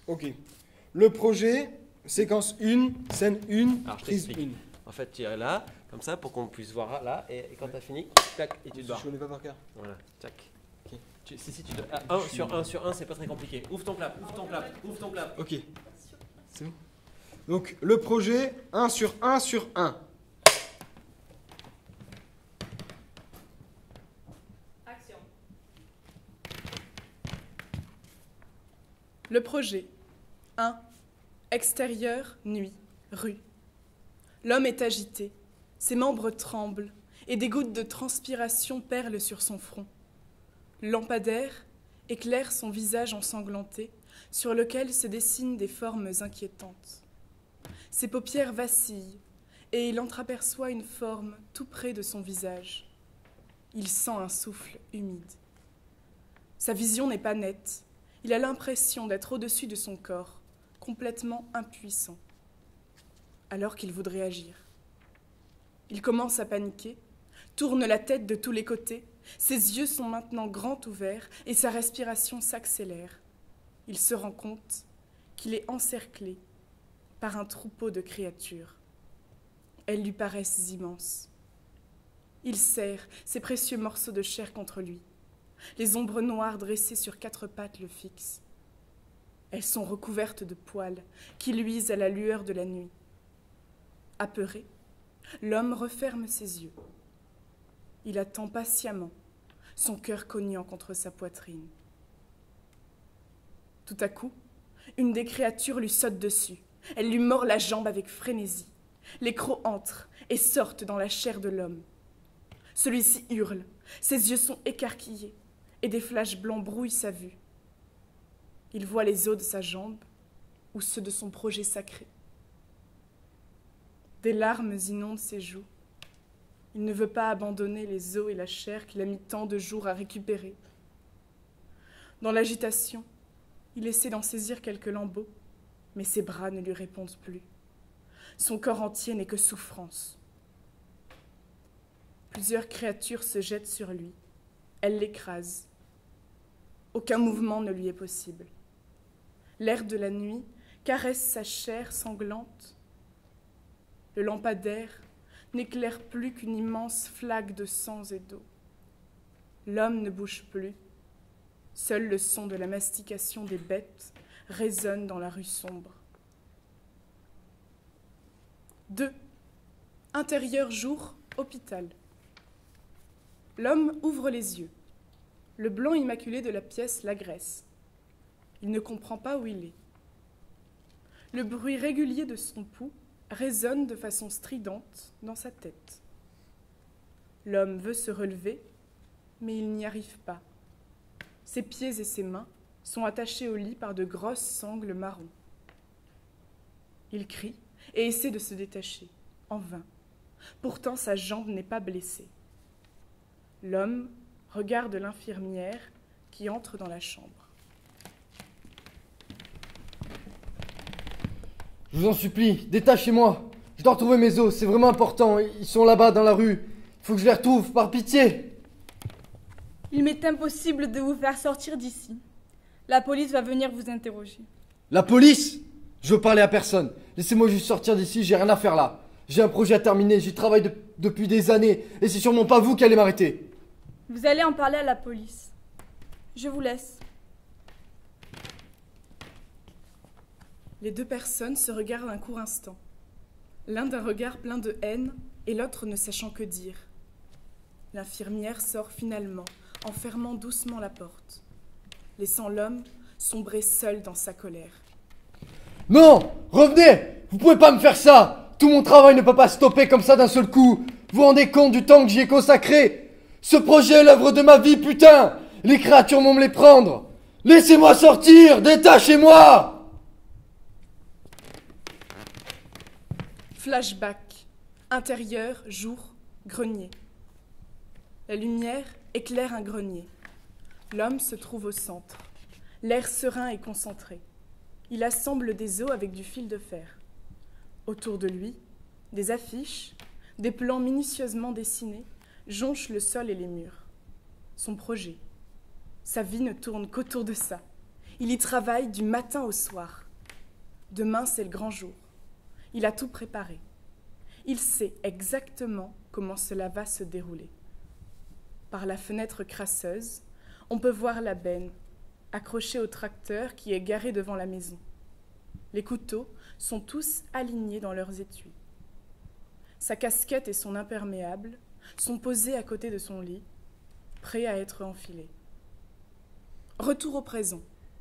Ok. Le projet, séquence 1, scène 1, Alors je prise t'explique. 1. En fait, tu irais là, comme ça, pour qu'on puisse voir là, et quand t'as fini, tac, et tu te barres. Je connais pas par cœur. Voilà, tac. Ok. Si, tu dois. Ah, 1 sur 1, c'est pas très compliqué. Ouvre ton clap, ouvre ton clap, ouvre ton clap. Ok. C'est bon. Donc, le projet, 1 sur 1 sur 1. Action. Le projet. 1. Extérieur, nuit, rue. L'homme est agité, ses membres tremblent, et des gouttes de transpiration perlent sur son front. Le lampadaire éclaire son visage ensanglanté, sur lequel se dessinent des formes inquiétantes. Ses paupières vacillent, et il entreaperçoit une forme tout près de son visage. Il sent un souffle humide. Sa vision n'est pas nette. Il a l'impression d'être au-dessus de son corps, complètement impuissant, alors qu'il voudrait agir. Il commence à paniquer, tourne la tête de tous les côtés, ses yeux sont maintenant grands ouverts et sa respiration s'accélère. Il se rend compte qu'il est encerclé par un troupeau de créatures. Elles lui paraissent immenses. Il serre ses précieux morceaux de chair contre lui. Les ombres noires dressées sur 4 pattes le fixent. Elles sont recouvertes de poils qui luisent à la lueur de la nuit. Apeuré, l'homme referme ses yeux. Il attend patiemment, son cœur cognant contre sa poitrine. Tout à coup, une des créatures lui saute dessus. Elle lui mord la jambe avec frénésie. Les crocs entrent et sortent dans la chair de l'homme. Celui-ci hurle, ses yeux sont écarquillés et des flashs blancs brouillent sa vue. Il voit les os de sa jambe ou ceux de son projet sacré. Des larmes inondent ses joues. Il ne veut pas abandonner les os et la chair qu'il a mis tant de jours à récupérer. Dans l'agitation, il essaie d'en saisir quelques lambeaux, mais ses bras ne lui répondent plus. Son corps entier n'est que souffrance. Plusieurs créatures se jettent sur lui. Elles l'écrasent. Aucun mouvement ne lui est possible. L'air de la nuit caresse sa chair sanglante. Le lampadaire n'éclaire plus qu'une immense flaque de sang et d'eau. L'homme ne bouge plus. Seul le son de la mastication des bêtes résonne dans la rue sombre. 2. Intérieur jour, hôpital. L'homme ouvre les yeux. Le blanc immaculé de la pièce l'agresse. Il ne comprend pas où il est. Le bruit régulier de son pouls résonne de façon stridente dans sa tête. L'homme veut se relever, mais il n'y arrive pas. Ses pieds et ses mains sont attachés au lit par de grosses sangles marron. Il crie et essaie de se détacher, en vain. Pourtant, sa jambe n'est pas blessée. L'homme regarde l'infirmière qui entre dans la chambre. Je vous en supplie, détachez-moi. Je dois retrouver mes os, c'est vraiment important. Ils sont là-bas dans la rue. Il faut que je les retrouve, par pitié. Il m'est impossible de vous faire sortir d'ici. La police va venir vous interroger. La police? Je veux parler à personne. Laissez-moi juste sortir d'ici, j'ai rien à faire là. J'ai un projet à terminer, j'y travaille depuis des années. Et c'est sûrement pas vous qui allez m'arrêter. Vous allez en parler à la police. Je vous laisse. Les 2 personnes se regardent un court instant. L'un d'un regard plein de haine et l'autre ne sachant que dire. L'infirmière sort finalement, en fermant doucement la porte, laissant l'homme sombrer seul dans sa colère. Non! Revenez! Vous pouvez pas me faire ça! Tout mon travail ne peut pas stopper comme ça d'un seul coup! Vous vous rendez compte du temps que j'y ai consacré? Ce projet est l'œuvre de ma vie, putain! Les créatures vont me les prendre! Laissez-moi sortir! Détachez-moi! Flashback. Intérieur, jour, grenier. La lumière éclaire un grenier. L'homme se trouve au centre. L'air serein et concentré. Il assemble des os avec du fil de fer. Autour de lui, des affiches, des plans minutieusement dessinés jonchent le sol et les murs. Son projet. Sa vie ne tourne qu'autour de ça. Il y travaille du matin au soir. Demain, c'est le grand jour. Il a tout préparé. Il sait exactement comment cela va se dérouler. Par la fenêtre crasseuse, on peut voir la benne, accrochée au tracteur qui est garé devant la maison. Les couteaux sont tous alignés dans leurs étuis. Sa casquette et son imperméable sont posés à côté de son lit, prêts à être enfilés. Retour au présent.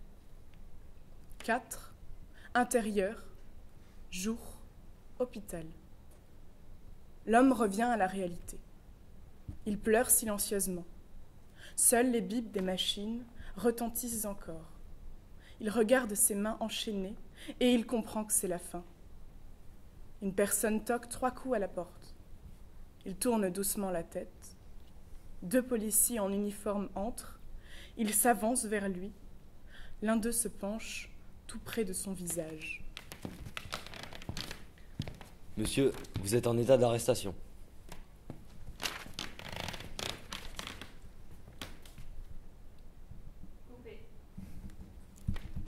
4. Intérieur. Jour. Hôpital. L'homme revient à la réalité. Il pleure silencieusement. Seuls les bips des machines retentissent encore. Il regarde ses mains enchaînées et il comprend que c'est la fin. Une personne toque 3 coups à la porte. Il tourne doucement la tête. 2 policiers en uniforme entrent. Ils s'avancent vers lui. L'un d'eux se penche tout près de son visage. Monsieur, vous êtes en état d'arrestation.